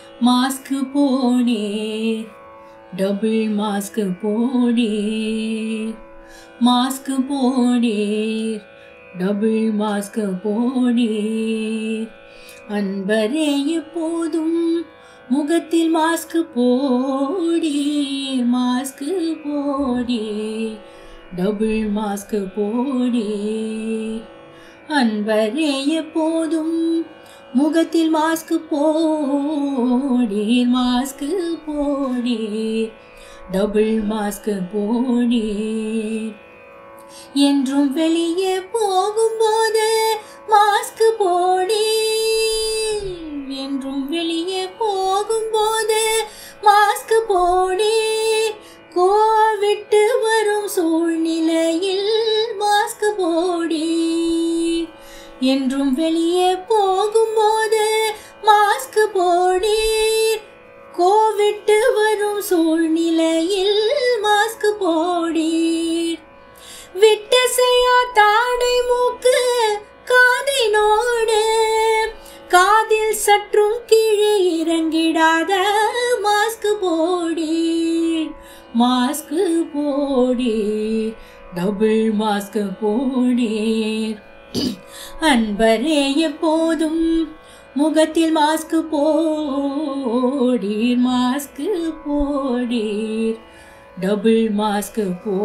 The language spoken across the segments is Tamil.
மாஸ்க் போடீர் டபுள் மாஸ்க் போடீர் மாஸ்க் போடீர் டபுள் மாஸ்க் போடீர் அன்பரே எப்போதும் முகத்தில் மாஸ்க் போடீர் மாஸ்க் போடீர் டபுள் மாஸ்க் போடீர் அன்பரே எப்போதும் முகத்தில் மாஸ்க் போடீர் மாஸ்க் போடீர் டபுள் மாஸ்க் போடீர் என்றும் வெளியே போகும்போது மாஸ்க் போடீர் என்றும் வெளியே போகும்போது மாஸ்க் போடீர் கோவிட் வரும் சூழ்நிலையில் மாஸ்க் போடீர் என்றும் வெளியே போகும்போது மாஸ்க் போடீர் கோவிட் வரும் சூழ்நிலையில் மாஸ்க் போடீர் விட்டு செய்யா தாடை மூக்கு காதினோடு காதில் சற்றும் கீழே இறங்கிடாத மாஸ்க் போடீர் மாஸ்க் போடீர் டபுள் மாஸ்க் போடீர் அன்பரே எப்போதும் முகத்தில் மாஸ்க் போடீர் மாஸ்க் போடீர் டபுள் மாஸ்க்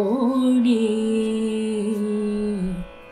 போடீர்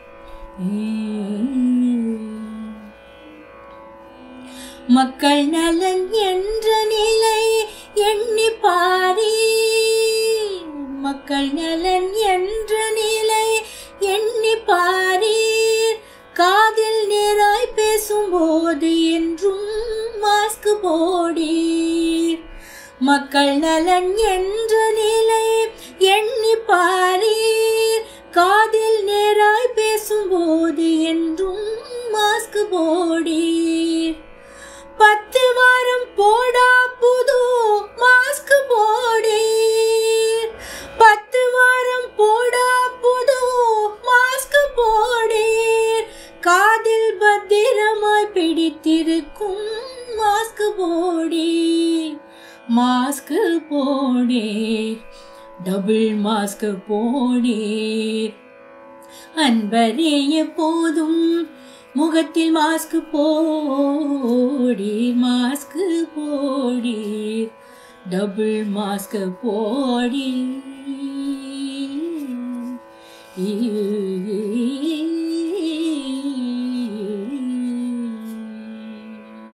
மக்கள் நலன் என்ற நிலை எண்ணி பாரீர் மக்கள் நலன் என்ற நிலை எண்ணி பாரீர் காதில் நேராய் பேசும்போது என்றும் மாஸ்க் போடீர் மக்கள் நலன் என்ற நிலை எண்ணி பாரீர் காதில் நேராய் பேசும்போது என்றும் மாஸ்க் போடீர் 10 வாரம் போடா புது மாஸ்க் போடீர் 10 வாரம் போடா புது மாஸ்க் போடீர் காதில் பத்திரமாய் பிடித்திருக்கும் மாஸ்க் போடீர் மாஸ்க் போடீர் டபுள் மாஸ்க் போடீர் அன்பரே எப்போதும் முகத்தில் மாஸ்க் போடீர் மாஸ்க் போடீர் டபுள் மாஸ்க் போடீர்